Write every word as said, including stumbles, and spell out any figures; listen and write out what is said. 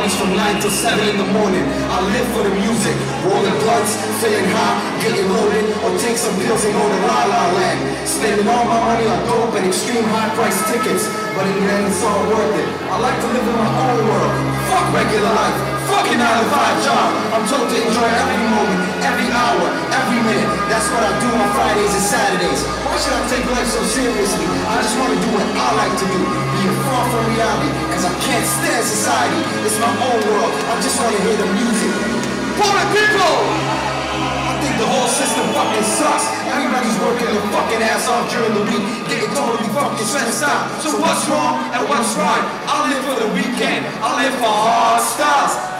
parties from nine till seven in the morning. I live for the music, rolling blunts, feeling high, getting loaded, or take some pills and go to La La Land. Spending all my money on dope and extreme high price tickets, but in the end it's all worth it. I like to live in my own world. Fuck regular life, fucking nine to five job. I'm told to enjoy every moment, every hour, every minute. That's what I do on Fridays and Saturdays. Why should I take life so seriously? I just want to do what I like to do, being far from reality, cause I can't stand society. It's my own world, I just want to hear the music. For the people! I think the whole system fucking sucks. Everybody's working their fucking ass off during the week, getting totally fucking stressed out. So what's wrong and what's right? I live for the weekend, I live for hard stars.